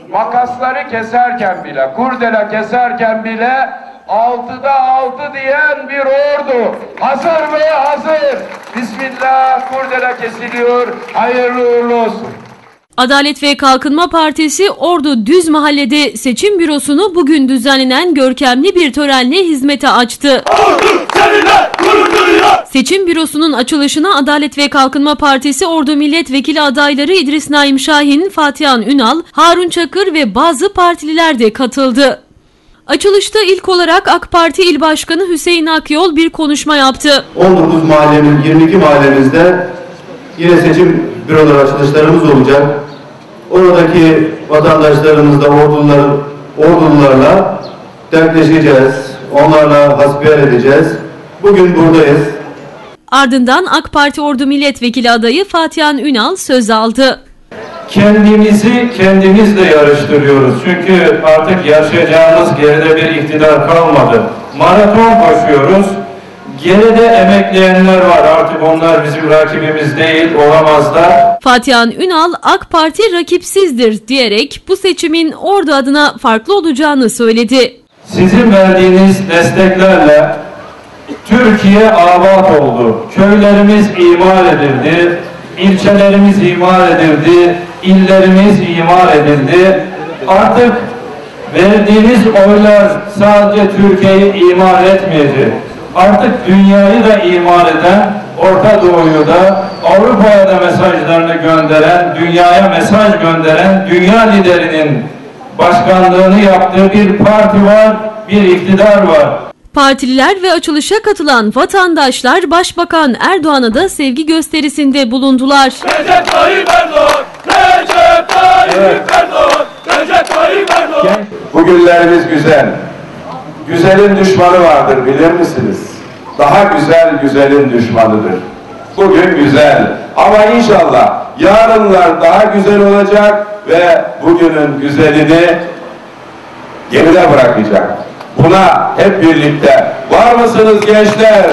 makasları keserken bile, kurdele keserken bile 6'da 6 diyen bir ordu. Hazır mı? Hazır. Bismillah, kurdele kesiliyor. Hayırlı uğurlu olsun. Adalet ve Kalkınma Partisi Ordu Düz Mahalle'de seçim bürosunu bugün düzenlenen görkemli bir törenle hizmete açtı. Ordu seninle gurur duyuyor. Seçim bürosunun açılışına Adalet ve Kalkınma Partisi Ordu Milletvekili adayları İdris Naim Şahin, Fatihan Ünal, Harun Çakır ve bazı partililer de katıldı. Açılışta ilk olarak AK Parti İl Başkanı Hüseyin Akyol bir konuşma yaptı. 19 mahallemiz, 22 mahallemizde yine seçim büroları açılışlarımız olacak. Oradaki vatandaşlarımızla, ordularla dertleşeceğiz. Onlarla hasbihal edeceğiz. Bugün buradayız. Ardından AK Parti Ordu Milletvekili adayı Fatihan Ünal söz aldı. Kendimizi kendimizle yarıştırıyoruz. Çünkü artık yaşayacağımız geride bir iktidar kalmadı. Maraton koşuyoruz. Geride emekleyenler var. Artık onlar bizim rakibimiz değil, olamazlar. Fatihan Ünal, AK Parti rakipsizdir diyerek bu seçimin Ordu adına farklı olacağını söyledi. Sizin verdiğiniz desteklerle Türkiye abat oldu. Köylerimiz imar edildi, ilçelerimiz imar edildi, illerimiz imar edildi. Artık verdiğiniz oylar sadece Türkiye'yi imar etmeyecek. Artık dünyayı da imar eden, Orta Doğu'yu da, Avrupa'ya da mesajlarını gönderen, dünyaya mesaj gönderen dünya liderinin başkanlığını yaptığı bir parti var, bir iktidar var. Partililer ve açılışa katılan vatandaşlar Başbakan Erdoğan'a da sevgi gösterisinde bulundular. Recep Tayyip Erdoğan, Recep Tayyip Erdoğan, Recep Tayyip Erdoğan. Bugünlerimiz güzel. Güzelin düşmanı vardır, bilir misiniz? Daha güzel güzelin düşmanıdır. Bugün güzel ama inşallah yarınlar daha güzel olacak ve bugünün güzelini geride bırakacak. Buna hep birlikte var mısınız gençler?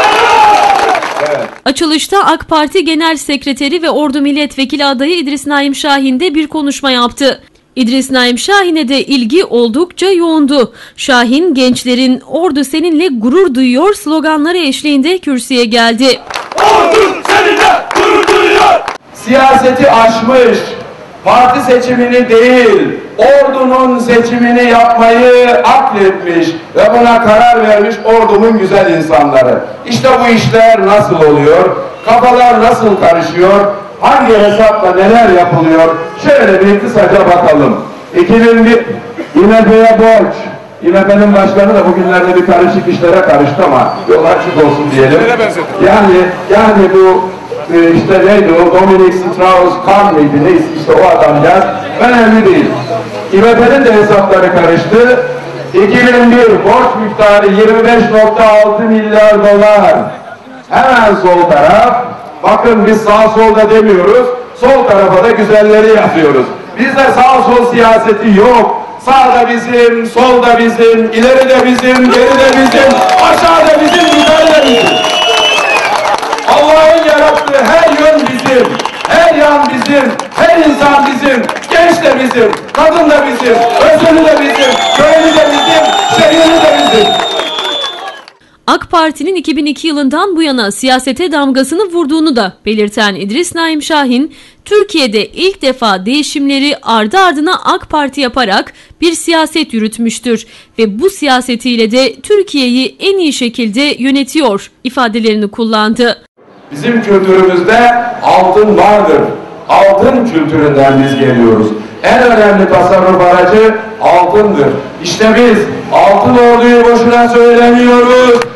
Evet. Açılışta AK Parti Genel Sekreteri ve Ordu Milletvekili adayı İdris Naim Şahin de bir konuşma yaptı. İdris Naim Şahin'e de ilgi oldukça yoğundu. Şahin, gençlerin "Ordu seninle gurur duyuyor" sloganları eşliğinde kürsüye geldi. Ordu seninle gurur duyuyor. Siyaseti aşmış, parti seçimini değil, ordunun seçimini yapmayı akletmiş ve buna karar vermiş ordumun güzel insanları. İşte bu işler nasıl oluyor? Kafalar nasıl karışıyor? Hangi hesapla neler yapılıyor? Şöyle bir kısaca bakalım. 2001 İMP'ye borç. İMP'nin başkanı da bugünlerde bir karışık işlere karıştı ama yol açık olsun diyelim. Yani bu işte neydi o, Dominic Strauss-Kahn mıydı neyse işte o adamcağız, önemli değil. İMP'nin de hesapları karıştı. 2001 borç miktarı 25.6 milyar dolar. Hemen sol taraf, bakın biz sağ solda demiyoruz, sol tarafa da güzelleri yazıyoruz. Bizde sağ sol siyaseti yok. Sağda bizim, solda bizim, ileride bizim, geride bizim, aşağıda bizim, güzelde bizim. Allah'ın yarattığı her yön bizim, her yan bizim, her insan bizim, genç de bizim, kadın da bizim, özürlü de bizim, köylü de bizim, şehirli de bizim. AK Parti'nin 2002 yılından bu yana siyasete damgasını vurduğunu da belirten İdris Naim Şahin, Türkiye'de ilk defa değişimleri ardı ardına AK Parti yaparak bir siyaset yürütmüştür ve bu siyasetiyle de Türkiye'yi en iyi şekilde yönetiyor ifadelerini kullandı. Bizim kültürümüzde altın vardır. Altın kültüründen biz geliyoruz. En önemli tasarruf aracı altındır. İşte biz altın orduyu boşuna söylemiyoruz.